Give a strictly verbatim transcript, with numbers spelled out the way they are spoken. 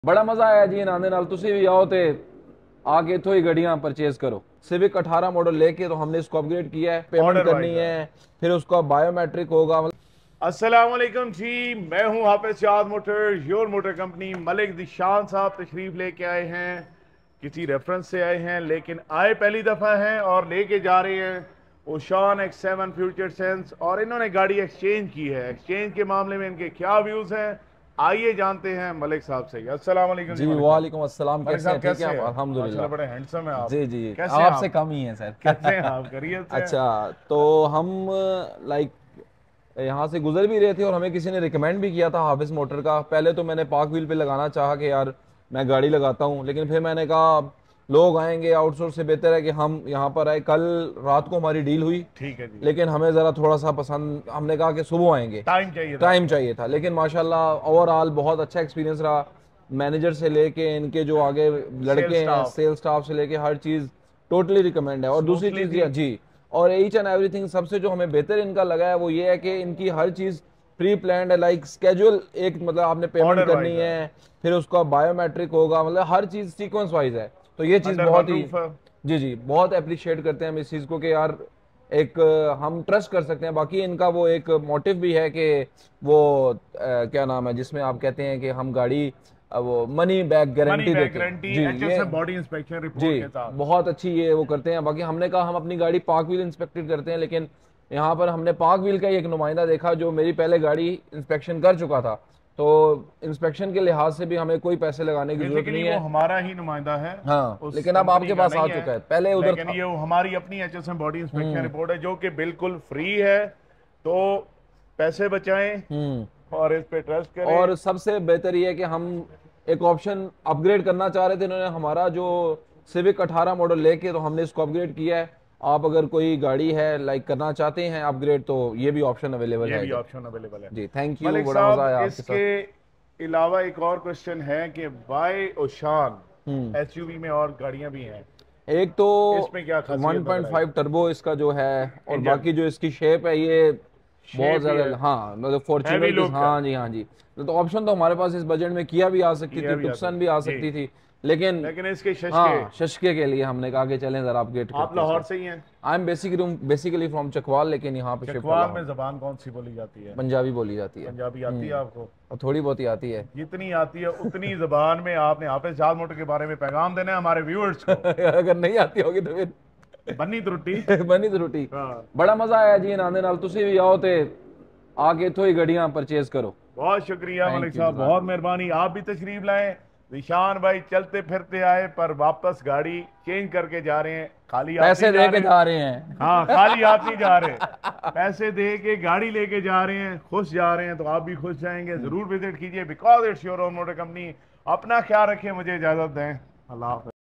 बड़ा मजा आया जी आने नाल तुसी भी आओ ते आके इत्थों ही गड्डियां परचेज करो। सिविक अठारह मॉडल लेके तो हमने इसको अपग्रेड किया है, पेमेंट करनी है, फिर उसका बायोमेट्रिक होगा। अस्सलाम वालेकुम जी, मैं हूं Hafiz Shad motor, your motor company. Malik Dishan साहब तशरीफ लेके आए हैं, किसी रेफरेंस से आए हैं लेकिन आए पहली दफ़ा हैं और लेके जा रहे हैं Oshan X seven future sense. और इन्होंने गाड़ी एक्सचेंज की है। एक्सचेंज के मामले में इनके क्या व्यूज़ हैं, आइए जानते हैं मलिक साहब से। अस्सलाम वालेकुम जी, वालेकुम अस्सलाम। कैसे हैं? ठीक है आप? हैं? अल्हम्दुलिल्लाह, बड़े हैंडसम हैं आप। जी जी, कैसे आपसे कम ही है सर। कैसे हैं आप? खैरियत से? अच्छा, तो हम लाइक यहाँ से गुजर भी रहे थे और हमें किसी ने रिकमेंड भी किया था हाफिज मोटर का। पहले तो मैंने पार्क व्हील पे लगाना चाहा कि यार मैं गाड़ी लगाता हूँ, लेकिन फिर मैंने कहा लोग आएंगे आउटसोर्स से, बेहतर है कि हम यहाँ पर आए। कल रात को हमारी डील हुई, ठीक है जी। लेकिन हमें ज़रा थोड़ा सा पसंद, हमने कहा कि सुबह आएंगे, टाइम चाहिए था टाइम चाहिए था। लेकिन माशाल्लाह ओवरऑल बहुत अच्छा एक्सपीरियंस रहा। मैनेजर से लेके इनके जो आगे लड़के हैं, सेल्स स्टाफ से लेके हर चीज़ टोटली रिकमेंड है। और दूसरी चीज़ जी, और ईच एंड एवरीथिंग सबसे जो हमें बेहतर इनका लगा है वो ये है कि इनकी हर चीज़ प्री प्लान्ड है। लाइक स्केड्यूल एक, मतलब आपने पेमेंट करनी है, फिर उसका बायोमेट्रिक होगा, मतलब हर चीज़ सीक्वेंस वाइज है। तो ये चीज़ बहुत ही जी जी बहुत अप्रिशिएट करते हैं हम इस चीज़ को कि यार एक हम ट्रस्ट कर सकते हैं। बाकी इनका वो एक मोटिव भी है कि वो आ, क्या नाम है जिसमें आप कहते हैं कि हम गाड़ी वो मनी बैक गारंटी देते हैं। जी, ये बॉडी इंस्पेक्शन रिपोर्ट जी के साथ बहुत अच्छी ये वो करते हैं। बाकी हमने कहा हम अपनी गाड़ी पार्क व्हील इंस्पेक्टेड करते हैं, लेकिन यहाँ पर हमने पार्क व्हील का ही एक नुमाइंदा देखा जो मेरी पहले गाड़ी इंस्पेक्शन कर चुका था। तो इंस्पेक्शन के लिहाज से भी हमें कोई पैसे लगाने की जरूरत नहीं है, वो हमारा ही नुमाइंदा है। हाँ, लेकिन अब आपके पास आ चुका है, पहले उधर लेकिन ये हमारी अपनी एचएसएम बॉडी इंस्पेक्शन रिपोर्ट है जो कि बिल्कुल फ्री है। तो पैसे बचाएं और इस पे ट्रस्ट करें। और सबसे बेहतर ये है कि हम एक ऑप्शन अपग्रेड करना चाह रहे थे, इन्होंने हमारा जो सिविक अठारह मॉडल लेके तो हमने इसको अपग्रेड किया है। आप अगर कोई गाड़ी है लाइक करना चाहते हैं अपग्रेड तो ये भी ऑप्शन अवेलेबल है। ये भी ऑप्शन अवेलेबल है जी, थैंक यू, बड़ा मजा आया आपके साथ। इसके अलावा एक और क्वेश्चन है कि बाय ओशान एसयूवी में और गाड़ियां भी हैं। एक तो इसमें क्या वन पॉइंट फाइव टर्बो इसका जो है, और बाकी जो इसकी शेप है ये बहुत ज्यादा, हाँ मतलब फॉर्च्यूनर, हाँ जी हाँ जी। तो ऑप्शन तो हमारे पास इस बजट में किया भी आ सकती थी, टुक्सन भी आ सकती थी, लेकिन लेकिन इसके शशके, हाँ, शशके के लिए हमने कहा कि चलें जरा अपग्रेड। आप लाहौर से ही हैं? I am basically basically from Chakwal, लेकिन यहाँ पे चकवाल में जबान कौन सी बोली जाती है? पंजाबी बोली जाती है। पंजाबी आती है आपको? और थोड़ी बहुत ही आती है, जितनी आती है उतनी जबान में आपने हाफिज शाद मोटर के बारे में पैगाम देना है हमारे व्यूअर्स को। अगर नहीं आती होगी तो फिर बनी त्रुटि बनी त्रुटि। बड़ा मजा आया जी आने नाल तुसी भी आओ ते आके इत्थों ही गड्डियां परचेज करो। बहुत शुक्रिया मलिक साहब, बहुत मेहरबानी। आप भी तशरीफ लाएं। निशान भाई चलते फिरते आए पर वापस गाड़ी चेंज करके जा रहे हैं, खाली पैसे दे के जा रहे हैं। हाँ, खाली हाथ नहीं जा रहे, पैसे दे के गाड़ी लेके जा रहे हैं, खुश जा रहे हैं। तो आप भी खुश जाएंगे, जरूर विजिट कीजिए, because it's your own motor company. अपना ख्याल रखिए, मुझे इजाजत दें, अल्लाह हाफ़िज़।